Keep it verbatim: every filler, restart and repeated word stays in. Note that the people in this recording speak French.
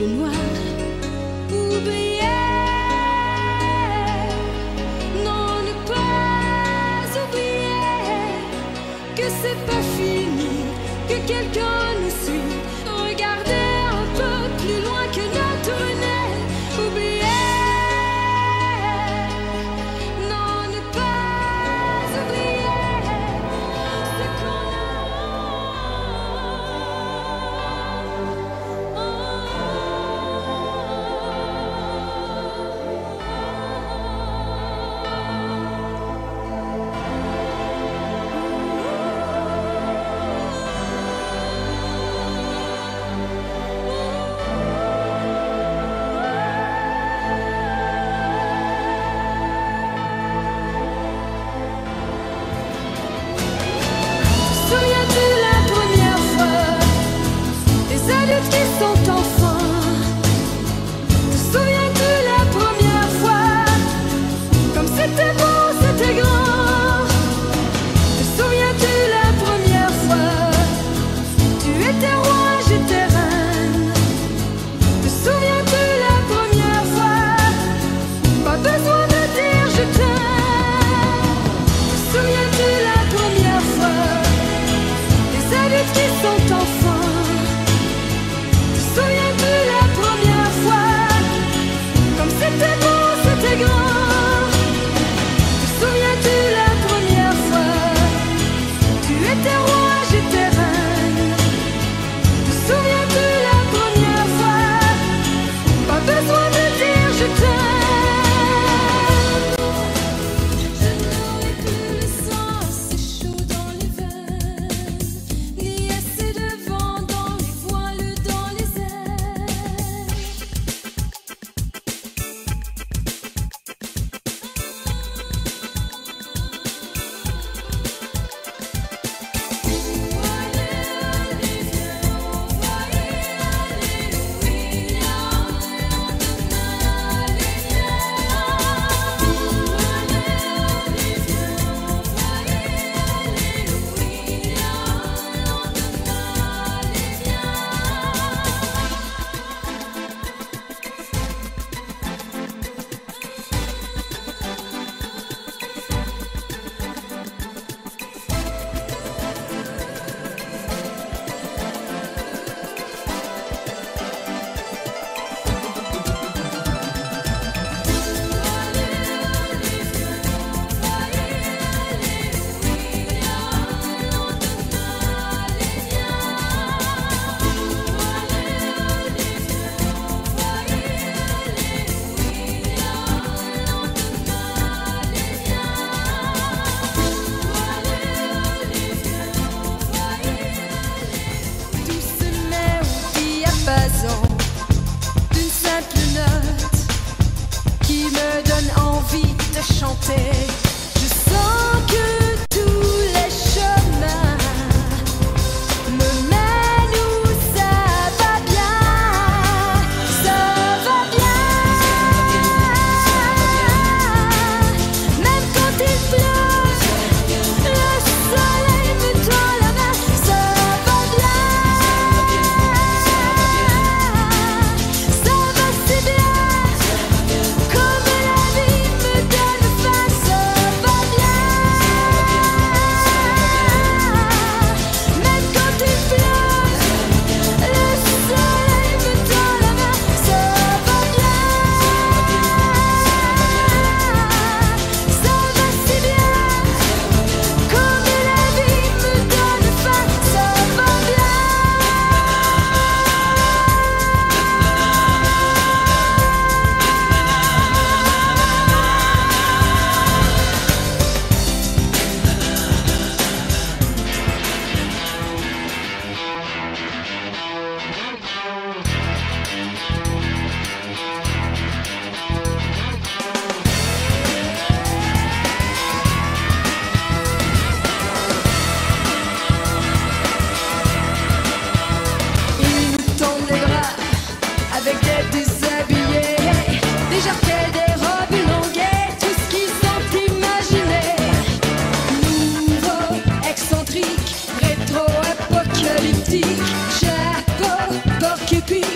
plus noir. Oublier, non, ne pas oublier que c'est pas fini, que quelqu'un nous suit. Regardez un peu plus loin que notre nez. Oublier, non, ne pas oublier ce qu'on a. Souviens-tu la première fois, les adultes qui sont enfants? Te souviens-tu la première fois, comme c'était beau, c'était grand? Te souviens-tu la première fois, tu étais roi, j'étais reine? Te souviens-tu la première fois, pas besoin de dire je t'aime? Te souviens-tu la première fois, les adultes qui sont enfants? Te souviens-tu la première fois, comme c'était beau, c'était grand? Te souviens-tu la première fois, tu étais roi, j'étais reine? Te souviens-tu la première fois, pas besoin de dire je t'aime? Je n'aurai plus le sang assez chaud dans les veines, ni assez de vent dans les voiles, dans les airs. Doucement au diapason d'une simple note qui me donne envie de chanter. Je sens que tous les chemins me mènent où ça va bien, ça va bien. Même quand il pleut, le soleil me tend la main, ça va bien, ça va si bien, comme la vie me donne faim, ça va bien. Même quand il pleut, le soleil me tend la main, ça va bien, ça va si bien, comme la vie me donne faim, ça va bien. Ils nous tendent les bras avec des déshabillés, des jaquets, des robes longues, tout ce qu'ils ont imaginé. Nouveau, excentrique, rétro-apocalyptique, chapeau, porc-épic,